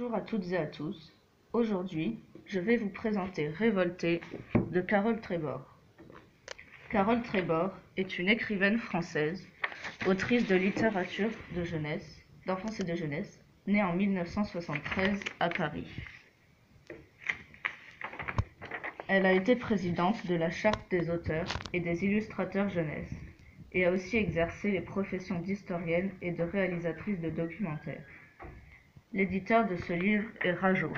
Bonjour à toutes et à tous. Aujourd'hui, je vais vous présenter Révoltée de Carole Trébor. Carole Trébor est une écrivaine française, autrice de littérature de jeunesse, d'enfance et de jeunesse, née en 1973 à Paris. Elle a été présidente de la Charte des auteurs et des illustrateurs jeunesse et a aussi exercé les professions d'historienne et de réalisatrice de documentaires. L'éditeur de ce livre est Rajo.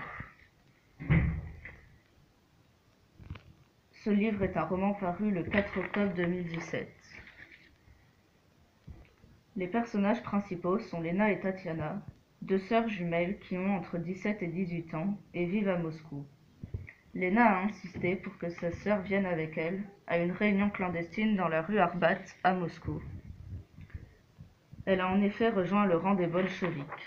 Ce livre est un roman paru le 4 octobre 2017. Les personnages principaux sont Lena et Tatiana, deux sœurs jumelles qui ont entre 17 et 18 ans et vivent à Moscou. Lena a insisté pour que sa sœur vienne avec elle à une réunion clandestine dans la rue Arbat à Moscou. Elle a en effet rejoint le rang des bolcheviks.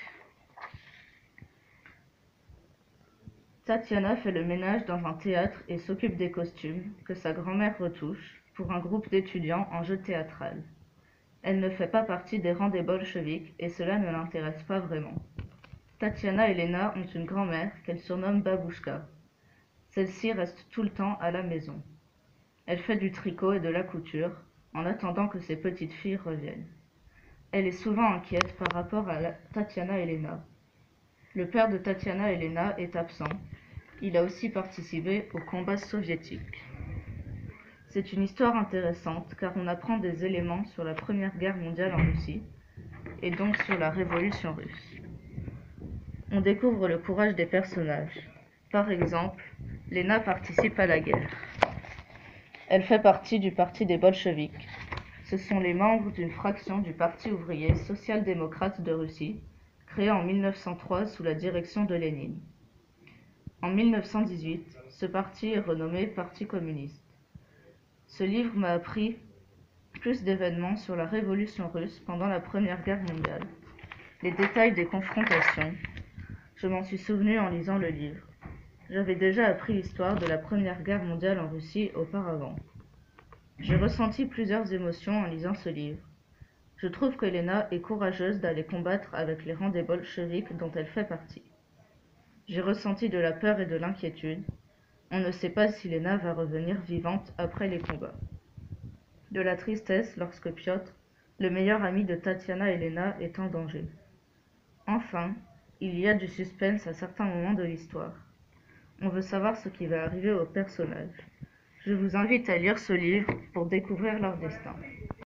Tatiana fait le ménage dans un théâtre et s'occupe des costumes que sa grand-mère retouche pour un groupe d'étudiants en jeu théâtral. Elle ne fait pas partie des rangs des bolcheviks et cela ne l'intéresse pas vraiment. Tatiana et Lena ont une grand-mère qu'elle surnomme Babouchka. Celle-ci reste tout le temps à la maison. Elle fait du tricot et de la couture en attendant que ses petites filles reviennent. Elle est souvent inquiète par rapport à Tatiana et Lena. Le père de Tatiana et Lena est absent. Il a aussi participé aux combats soviétiques. C'est une histoire intéressante car on apprend des éléments sur la Première Guerre mondiale en Russie et donc sur la Révolution russe. On découvre le courage des personnages. Par exemple, Lena participe à la guerre. Elle fait partie du parti des bolcheviks. Ce sont les membres d'une fraction du Parti ouvrier social-démocrate de Russie, créé en 1903 sous la direction de Lénine. En 1918, ce parti est renommé Parti communiste. Ce livre m'a appris plus d'événements sur la Révolution russe pendant la Première Guerre mondiale. Les détails des confrontations, je m'en suis souvenu en lisant le livre. J'avais déjà appris l'histoire de la Première Guerre mondiale en Russie auparavant. J'ai ressenti plusieurs émotions en lisant ce livre. Je trouve que Lena est courageuse d'aller combattre avec les rangs des bolcheviks dont elle fait partie. J'ai ressenti de la peur et de l'inquiétude. On ne sait pas si Lena va revenir vivante après les combats. De la tristesse lorsque Piotr, le meilleur ami de Tatiana et Lena, est en danger. Enfin, il y a du suspense à certains moments de l'histoire. On veut savoir ce qui va arriver aux personnages. Je vous invite à lire ce livre pour découvrir leur destin.